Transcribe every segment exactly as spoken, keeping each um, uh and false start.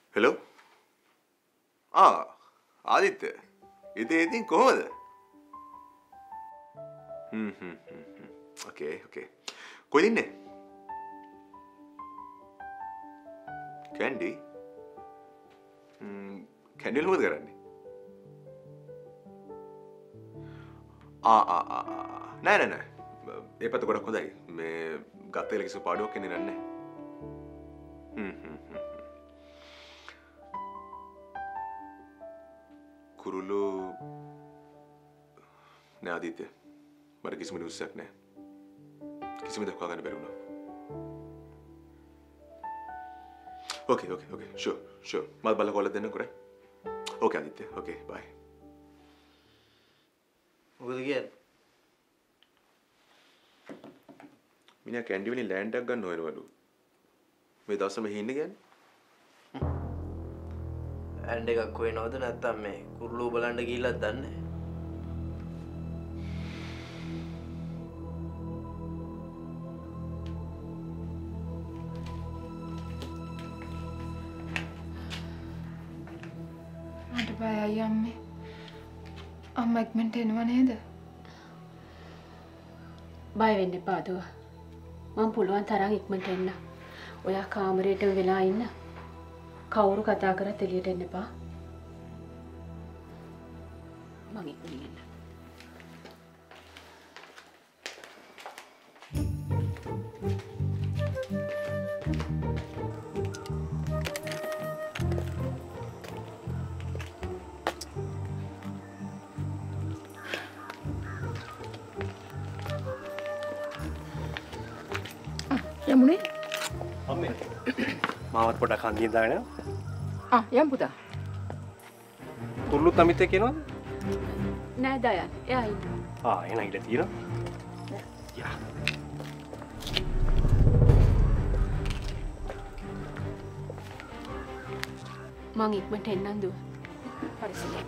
Hello? Ah, Aditya. ඉතින් ඉතින් කොහොමද? හ්ම් හ්ම් හ්ම්. Okay, okay. කොහෙද ඉන්නේ? කැන්ඩි? හ්ම් කැන්ඩි මොකද කරන්නේ? ආ ආ ආ නෑ නෑ නෑ. ඒ පැත්ත ගොඩක් හොඳයි. මේ ගත්තේ ලකිසු පාඩුවක් එන්නේ නැහැ. හ්ම් හ්ම් හ්ම්. කුරුළු නෑ ආදිත්‍ය. මට කිසිම නිවුස් එකක් නෑ. කිසිම දෙයක් හොයාගන්න බැරි වුණා. Okay, okay, okay. Sure, sure. මල් බල කොල්ල දෙන්න කරේ. Okay ආදිත්‍ය. Okay, bye. මොකද කියන්නේ? මිනිහා කැන්ඩි වලින් ලෑන්ඩ් එකක් ගන්න හොයනවලු. මේ දවස්වල මෙහි ඉන්නේ කියන්නේ? ලෑන්ඩ් එකක් හොයනවද නැත්නම් මේ කුරුළු බලන්න ගිහිල්ලාද දන්නේ නැහැ. මට බයයි අම්මේ. අම්මා ඉක්මනට එනවා නේද? බය වෙන්න එපා දුව. මම පුළුවන් තරම් ඉක්මනට එන්න. ඔයා කාමරේට වෙලා ඉන්න. කවුරු කතා කරත් එළියට එන්න එපා. මම ඉක්මනින් එන්න. යමුනේ. අම්මේ. මාවත් පොඩක් හන්දියෙන් දාගෙන. ආ යම් පුතා. කුරුළුත් අමිත් එක්ක එනවද? නෑ දයන්. එයා ඉන්න. ආ එහෙනම් ඉඳ තියෙනවා. යා. මං ඉක්මනට එන්නම් දුව. පරිස්සමෙන්.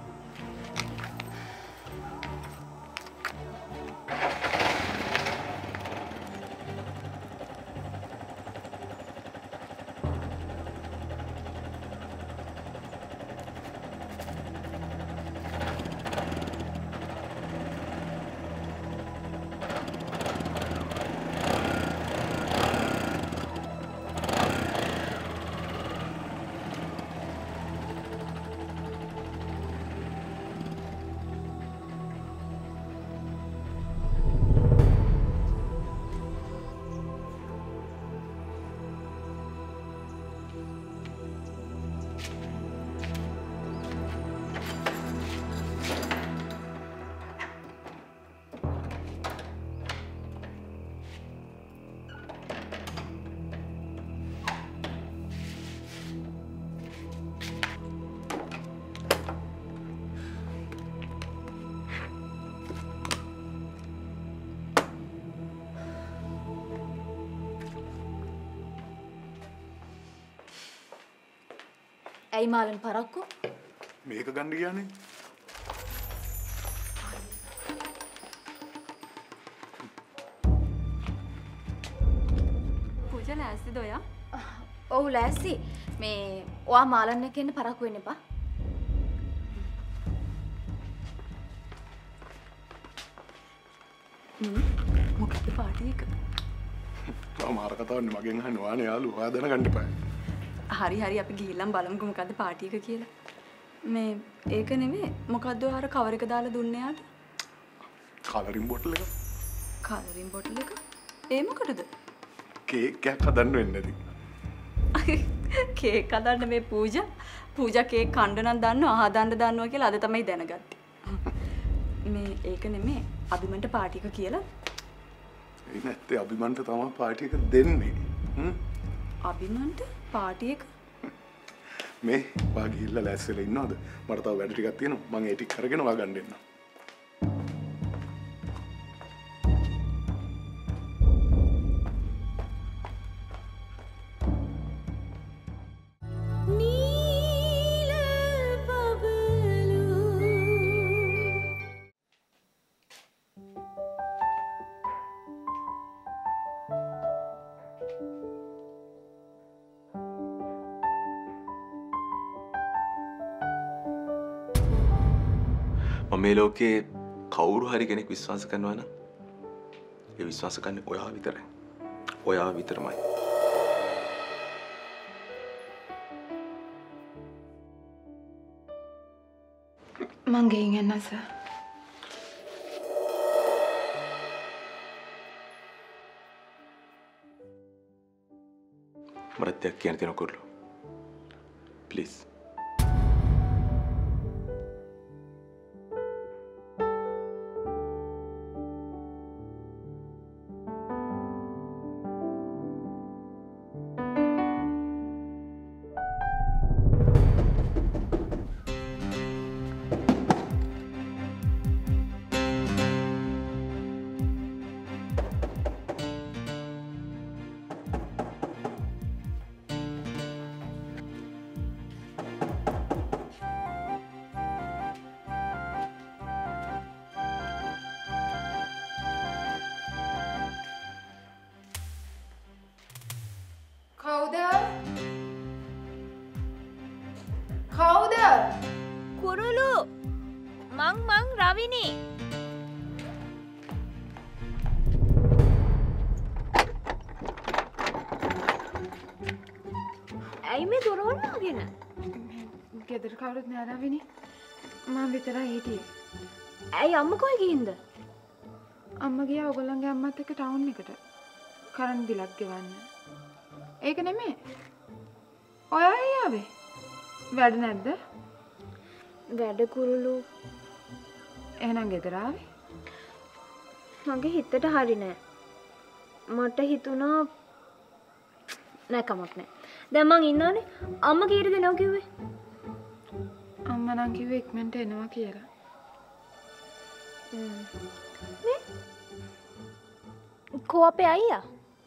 ඇයි මාලන් පරක්කු? මේක ගන්න ගියානේ. පූජා ලෑස්තිද ඔයා? ඔව් ලෑස්ති. මේ ඔයා මාලන් එක්ක එන්න පරක්කු වෙන්න එපා. හ්ම් මොකක්ද පාටි එක? මාර කතාවන්නේ මගෙන් අහන්න වානේ යාළුවා. ඔයා දැනගන්න එපා. හරි හරි අපි ගිහිල්ලා බලමුකෝ මොකද්ද පාටි එක කියලා. මේ ඒක නෙමෙයි මොකද්ද ඔයාලා කවර එක දාලා දුන්නේ යාට? කලරින් බොටල් එක. කලරින් බොටල් එක? ඒ මොකටද? කේක් එකක් හදන්න වෙන්නේ නැති. කේක් හදන්න මේ පූජා පූජා කේක් කන්න නම් දන්නවා හදන්න දන්නවා කියලා අද තමයි දැනගත්තේ. මේ ඒක නෙමෙයි අභිමන්ට පාටි එක කියලා. ඒ නැත්තේ අභිමන්ට තමයි පාටි එක දෙන්නේ. හ්ම්. අභිමන්ට පාටි එක මේ වා ගිහිල්ලා ලෑස්තිලා ඉන්නවද? මට තව වැඩ ටිකක් තියෙනවා. මම ඒ ටික කරගෙන වා ගන්න එන්නම්. මම මේ ලෝකේ කවුරු හරි කෙනෙක් විශ්වාස කරනවා නම් ඒ විශ්වාස කරන්නේ ඔයා විතරයි. ඔයා විතරමයි. මං ගෙයින් එන්න සර්. මට දෙයක් කියන්න තියෙනවා කුරුලෝ. ප්ලීස්. කවුද? කවුද? කුරුලු මං මං රවිනි. ඇයි මේ දොර වුණාගෙන? ගෙදර කවුරුත් නෑ රවිනි. මම විතරයි හිටියේ. ඇයි අම්මා කොහෙ ගිහින්ද? අම්මා ගියා ඔයගොල්ලන්ගේ අම්මත් එක්ක ටවුන් එකට. කරන් බිලක් ගෙවන්න. ඒක නෙමෙයි. ඔයා ආවේ. වැඩ නැද්ද? වැඩ කුරුලු. එහෙනම් ගෙදර ආවේ. මගේ හිතට හරි නෑ. මට හිතුණා නෑ කමක් නෑ. දැන් මං ඉන්නවනේ. අම්මා කීයට දෙනවා කිව්වේ? අම්මා නම් කිව්වේ ඉක්මනට එනවා කියලා. නේ? කො අපේ අයියා?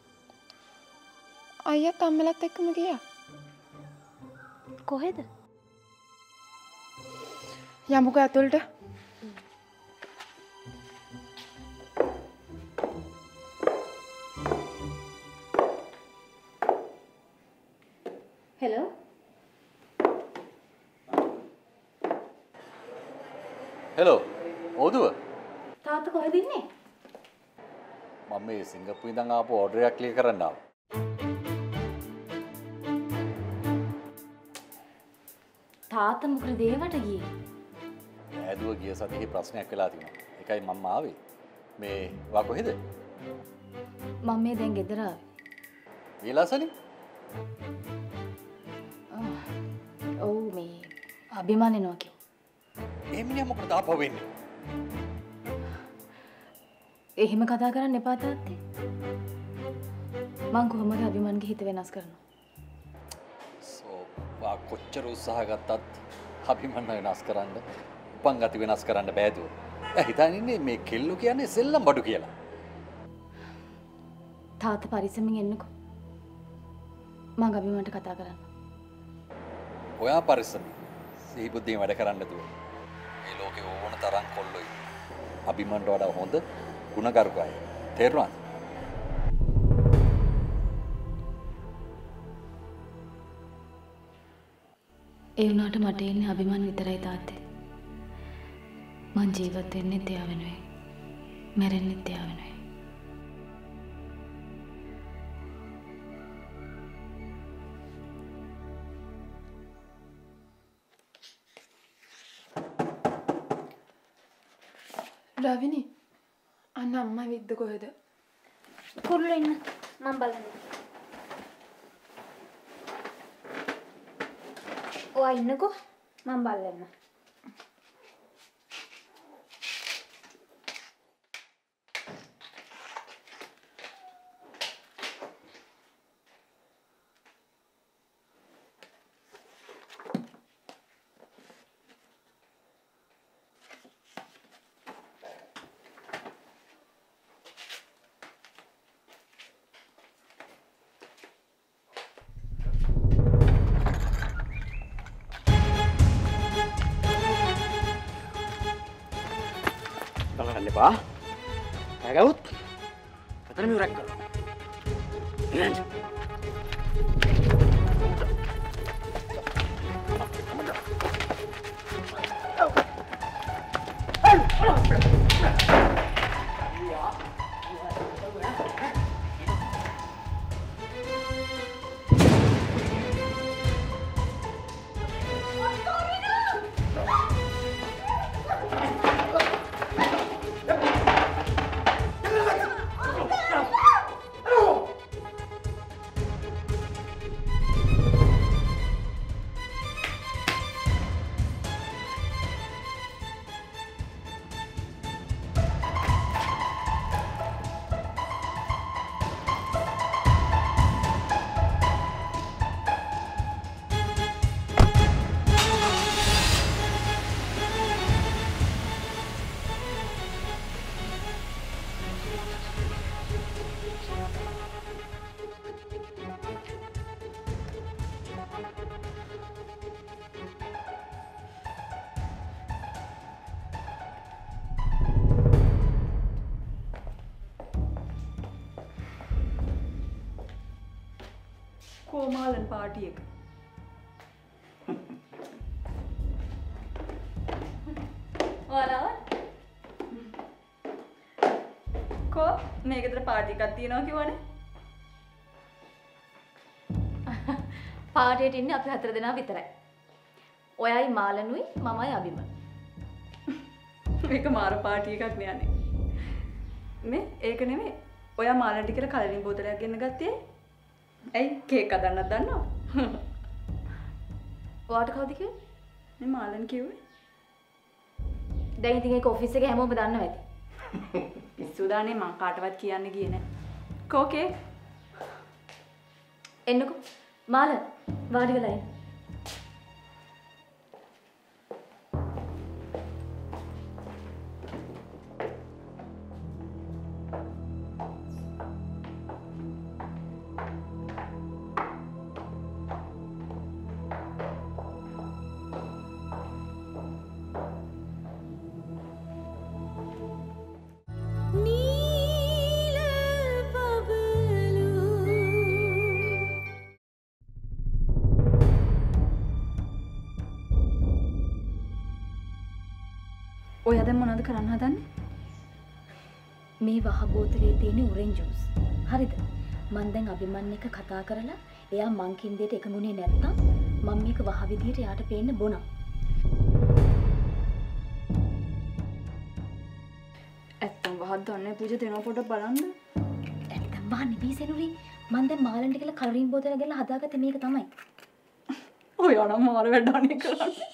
අයියාත් අම්මලත් එක්කම ගියා. කොහෙද? යමුකෝ ඇතුළට. හෙලෝ. හෙලෝ. ඔව්දුව? තාත්තා කොහෙද ඉන්නේ? මම මේ සිංගප්පූරුවෙන් ඉඳන් ආපු ඕඩර් එකක් ක්ලියර් කරන්න ආවා. තාත්තා මොකද දේවට ගියේ? ඈදුව ගිය සතියේ ප්‍රශ්නයක් වෙලා තිබුණා. ඒකයි මම ආවේ. මේ වා කොහෙද? මම මේ දැන් ගෙදර ආවේ. ඊළාසනි? ඔව් මේ අභිමානෙනවා කිව්වා. ඒ මිනිහා මොකටද ආපහු වෙන්නේ? එහෙම කතා කරන්න එපා තාත්තේ. මං කොහොමද අභිමාන්ගේ හිත වෙනස් කරනවා? සෝ වා කොච්චර උත්සාහ ගත්තත් අභිමාන වෙනස් කරන්න, උපංගති වෙනස් කරන්න බෑ දුව. එයා හිතන් ඉන්නේ මේ කෙල්ලෝ කියන්නේ සෙල්ලම් බඩු කියලා. තාත්තා පරිස්සමින් එන්නකෝ. මං අභිමාන්ට කතා කරන්න. ඔයා පරිස්සමින් සිහි බුද්ධියෙන් වැඩ කරන්න දුව. මේ ලෝකේ ඕන තරම් කොල්ලොයි. අභිමාන්ට වඩා හොඳ ගුණගරුක අය. තේරුණාද? ඒ වුණාට මට ඉන්නේ අභිමාන විතරයි තාත්තේ. මං ජීවත් වෙන්නේ එයා වෙනුවෙන්. මැරෙන්නේ එයා වෙනුවෙන්. රවිනි අන්න අම්මා විද්ද කොහෙද? කුරුලු ඉන්න මම බලන්න. ඔයා ඉන්නකෝ මම බලන්න. Pak, ya gaut, katanya murek kok. කොමාලන් පාටි එක. ඔයාලා කො මේකතර පාටි එකක් තියෙනවා කිව්වනේ. පාටියට ඉන්නේ අපි හතර දෙනා විතරයි. ඔයයි මාලනුයි මමයි අබිම. මේක මාර පාටි එකක් නේ යන්නේ. මේ ඒක නෙමෙයි. ඔයා මාලන්ට කියලා කලින් බෝතලයක් ගෙන්න ගත්තේ. ඇයි කේක් හදන්නත් දන්නවද? ඔයාට කවුද කිව්වේ? මේ මාලන් කිව්වේ. දැන් ඉතින් ඒක ඔෆිස් එකේ හැමෝම දන්නවා ඇති. පිස්සුදානේ මං කාටවත් කියන්න ගියේ නෑ. කෝකේ. එන්නකෝ. මාලන් වාඩි වෙලා ඉන්න. ඔයා දැන් මොනවද කරන්න හදන්නේ? මේ වහ බෝතලේ තියෙන ඔරෙන්ජ් ජූස්. හරිද? මම දැන් අබිමන් එක කතා කරලා එයා මං කින්දේට එකඟුනේ නැත්තම් මම මේක වහ විදියට එයාට පේන්න බොනවා. ඇත්තම වහක් දන්නේ පූජා දෙනවා පොඩ්ඩක් බලන්න. ඇත්තම වහ නෙවෙයි සෙනුරි. මම දැන් මාලන්ට කියලා කලරින් බෝතල ගෙනලා හදාගත්තේ මේක තමයි. ඔයා නම් මාර වැඩානේ කරන්නේ.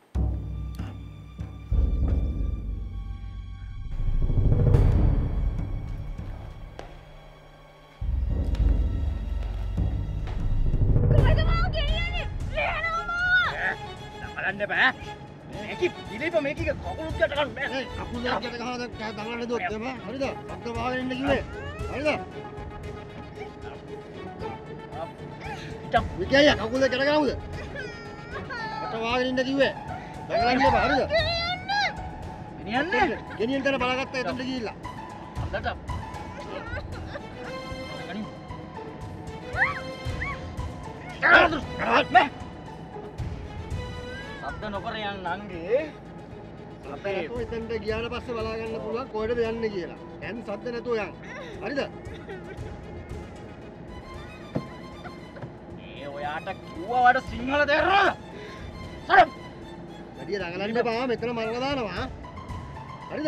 බලන්න බෑ. මේක දිලීප මේක කකුලුත් යට ගන්න බෑ. කකුලුත් යට ගහලා දඟලන්න දුවත් එම. හරිද? අක්ක වහගෙන ඉන්න කිව්වේ. හරිද? ඉතින් විකේ කකුල යට ගහමුද? අට වහගෙන ඉන්න කිව්වේ. දඟලන්න බෑ. හරිද? ගෙනියන්න. ගෙනියන්න තර බලගත්තා එතනට ගිහිල්ලා. අන්නට. ගනිමු. සද්ද නොකර යන්න නංගේ. අපේ එතනට ගියාට පස්සේ බලා ගන්න පුළුවන් කොහෙටද යන්නේ කියලා. දැන් සද්ද නැතුව යන්න. හරිද? මේ ඔයාට කිව්වා වඩ සිංහල තේරෙනවද? සරම්. වැඩි දඟලන්න එපා. මෙතන මරලා දානවා. හරිද?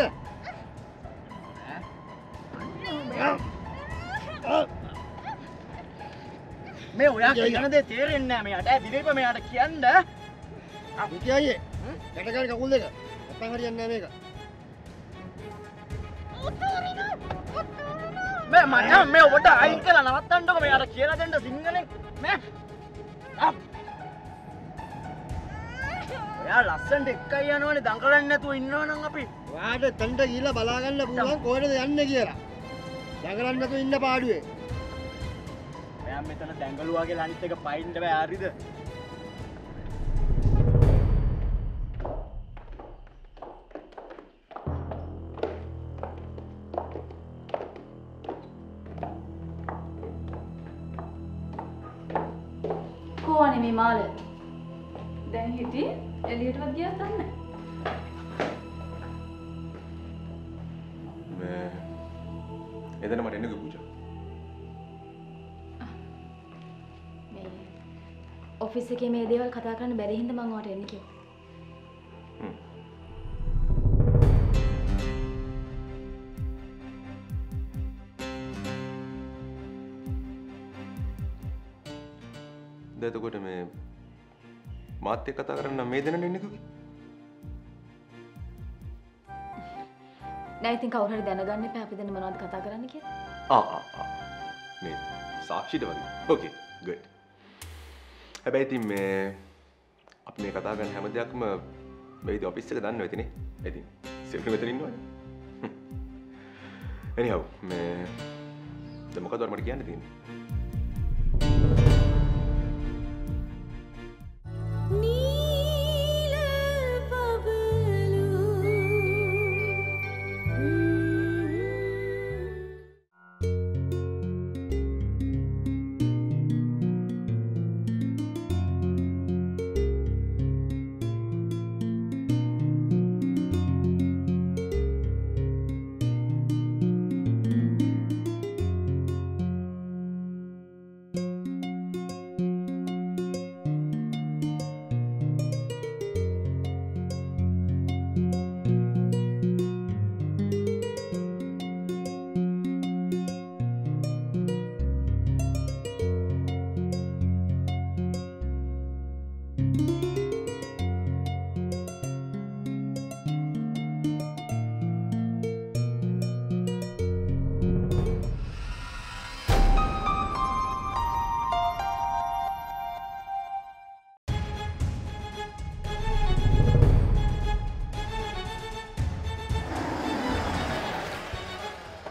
මේ ඔයා කියන දේ තේරෙන්නේ නැහැ මෙයාට. ඈ දිලීප මෙයාට කියන්න. විකි අයියේ යට ගන්න කකුල් දෙක. නැත්තම් හරියන්නේ නැහැ මේක. මේ මට මේ ඔබට අයින් කරලා නවත්තන්නකො මෙයාට කියලා දෙන්න සිංහලෙන් මේ. ඔයා ලස්සනට එක්කයි යනවනේ දඟලන්නේ නැතුව ඉන්නවනම් අපි. ඔයාට එතනට ගිහිල්ලා බලා ගන්න පුළුවන් කොහෙටද යන්නේ කියලා. දඟලන්නේ නැතුව ඉන්න පාඩුවේ. ඔයා මෙතන දඟලුවා කියලා අනිත් එක පයින්න බෑ හරිද? කොහොනේ මේ මාල? දැන් හිටියේ එළියටවත් ගියාද නැහැ. ඔෆිස් එකේ මේ දේවල් කතා කරන්න බැරි හින්දා මම ඔයාට එන්න කිව්වා. දැන් එතකොට මේ මාත් එක්ක කතා කරන්න මේ දෙන්න එන්නේ කිව්වේ? නෑ ඉතින් කවුරු හරි දැනගන්න එපා අපි දෙන්න මොනවද කතා කරන්න කියලා. ආ ආ ආ මේ සාක්ෂිට වගේ. ඕකේ good. හැබැයි ඉතින් මේ අපි මේ කතා කරන හැම දෙයක්ම මේ ඉතින් ඔෆිස් එක දන්නවා ඉතින් නේ. ඉතින් සිල්ක මෙතන ඉන්නවනේ. anyhow මේ දැන් මොකද මට කියන්න තියෙන්නේ?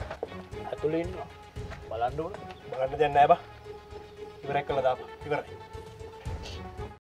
බලන්න ඕන බලන්න දෙයක් නෑ බා ඉවරයක් කළා දාපන් ඉවරයි